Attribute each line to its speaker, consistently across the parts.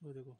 Speaker 1: वो देखो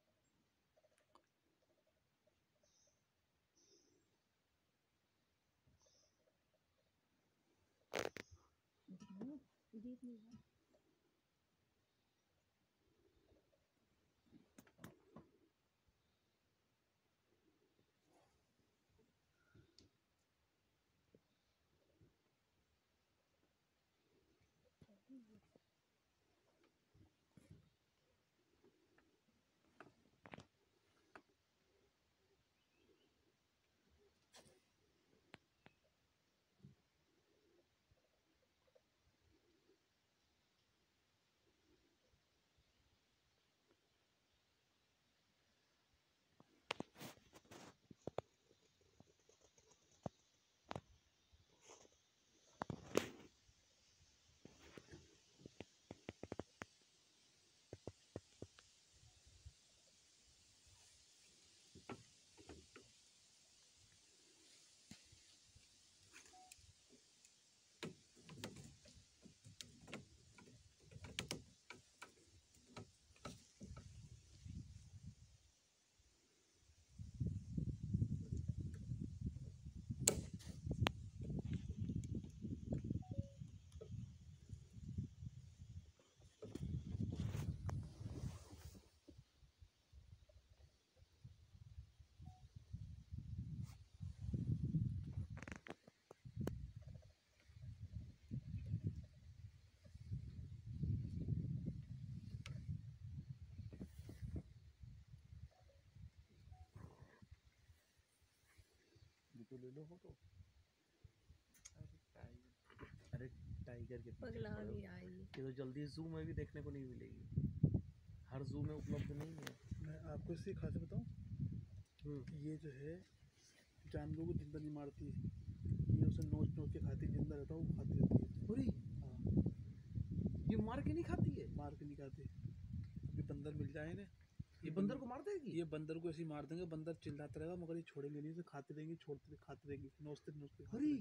Speaker 2: तो ले लो फोटो। अरे टाइगर के पीछे खड़े हो, ये तो जल्दी जू में भी देखने को नहीं मिलेगी, हर जू में उपलब्ध नहीं है।
Speaker 1: मैं आपको इसकी खासियत बताऊं, ये जो है जानवरों को जिंदा नहीं मारती, ये उसे नोच नोच के खाती, जिंदा रहता है वो खाती रहती है।
Speaker 2: पूरी
Speaker 1: हाँ,
Speaker 2: ये मार के नहीं खाती है?
Speaker 1: मार के नहीं खाती। अभी बंदर मिल जाए ना,
Speaker 2: ये बंदर को मार देगी?
Speaker 1: ये बंदर को ऐसे ही मार देंगे, बंदर चिल्लाता रहेगा मगर ये छोड़ेंगे नहीं, इसे खाते रहेंगे, छोड़ते खाते रहेंगे, नोचते नोचते खाते रहेंगे।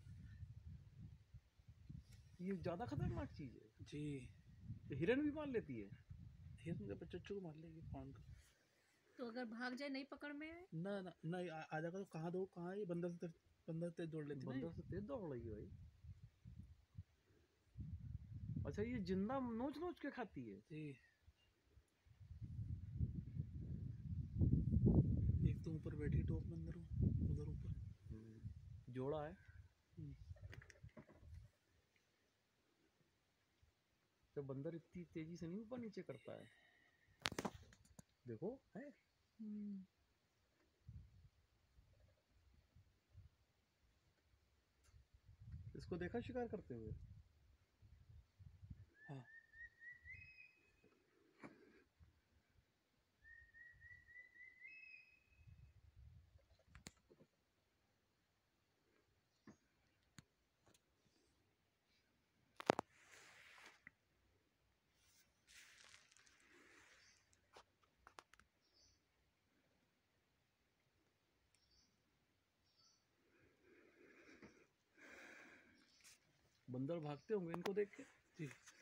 Speaker 2: ये ज्यादा खतरनाक चीज है
Speaker 1: जी।
Speaker 2: तो हिरन भी मार लेती है?
Speaker 1: हिरन के बच्चों को मार लेगी फान कर।
Speaker 3: तो अगर भाग जाए, नहीं पकड़ में है
Speaker 1: ना ना नहीं आ जाएगा तो कहाँ दो, कहाँ है ये बंदर तेज दौड़ लेती है।
Speaker 2: बंदर से तेज दौड़ रही है भाई। अच्छा, ये जिंदा नोच नोच के खाती है?
Speaker 1: जी। एक तो ऊपर बैठी टॉप में, अंदर उधर ऊपर
Speaker 2: जोड़ा है। तो बंदर इतनी तेजी से नहीं ऊपर नीचे करता है, देखो है। इसको देखा शिकार करते हुए?
Speaker 1: हाँ।
Speaker 2: बंदर भागते होंगे इनको देख के।
Speaker 1: जी।